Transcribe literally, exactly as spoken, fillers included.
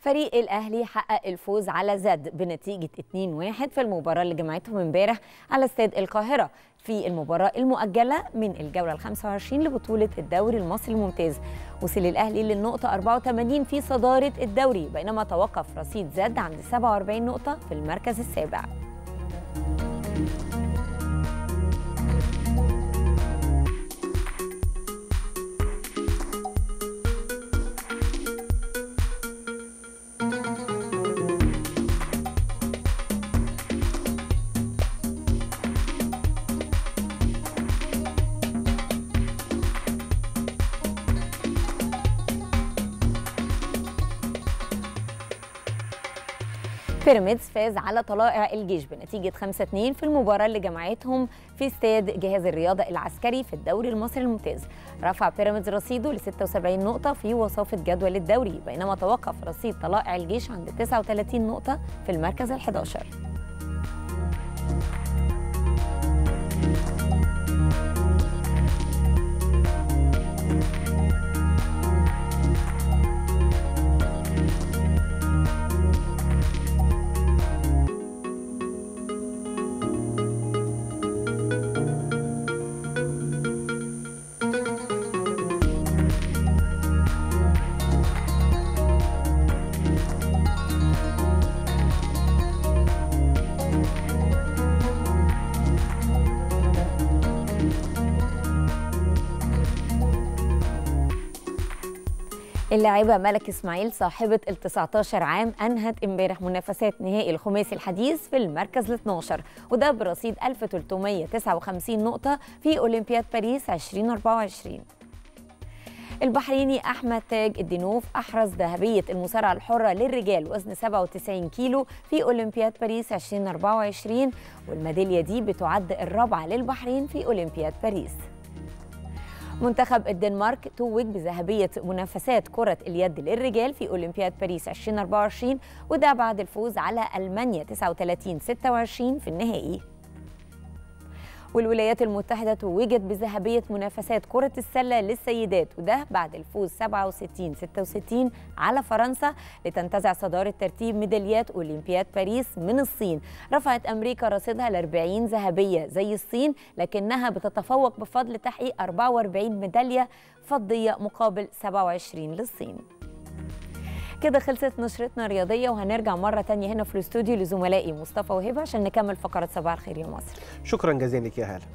فريق الأهلي حقق الفوز على زد بنتيجة اتنين واحد في المباراة اللي جمعتهم امبارح على استاد القاهرة في المباراة المؤجلة من الجولة الخامسة والعشرين لبطولة الدوري المصري الممتاز. وصل الأهلي للنقطة أربعة وثمانين في صدارة الدوري، بينما توقف رصيد زد عند سبعة وأربعين نقطة في المركز السابع. بيراميدز فاز على طلائع الجيش بنتيجة خمسة اتنين في المباراة اللي جمعتهم في استاد جهاز الرياضة العسكري في الدوري المصري الممتاز. رفع بيراميدز رصيده ل ستة وسبعين نقطة في وصافة جدول الدوري، بينما توقف رصيد طلائع الجيش عند تسعة وثلاثين نقطة في المركز الحادي عشر. اللاعبة ملك إسماعيل صاحبة ال تسعتاشر عام أنهت امبارح منافسات نهائي الخماسي الحديث في المركز الاثناشر، وده برصيد ألف وثلاثمائة وتسعة وخمسين نقطة في أولمبياد باريس ألفين وأربعة وعشرين. البحريني أحمد تاج الدينوف أحرز ذهبية المصارعة الحرة للرجال وزن سبعة وتسعين كيلو في أولمبياد باريس ألفين وأربعة وعشرين، والميدالية دي بتعد الرابعة للبحرين في أولمبياد باريس. منتخب الدنمارك توج بذهبية منافسات كرة اليد للرجال في أولمبياد باريس ألفين وأربعة وعشرين، وده بعد الفوز على ألمانيا تسعة وثلاثين ستة وعشرين في النهائي. والولايات المتحدة توجت بذهبية منافسات كرة السلة للسيدات، وده بعد الفوز سبعة وستين ستة وستين على فرنسا لتنتزع صدارة ترتيب ميداليات أولمبياد باريس من الصين. رفعت أمريكا رصيدها ل أربعين ذهبية زي الصين، لكنها بتتفوق بفضل تحقيق أربعة وأربعين ميدالية فضية مقابل سبعة وعشرين للصين. كده خلصت نشرتنا الرياضية، وهنرجع مرة تانية هنا في الاستوديو لزملائي مصطفى وهبة عشان نكمل فقرة صباح الخير يا مصر. شكرا جزيلا لك يا هالة.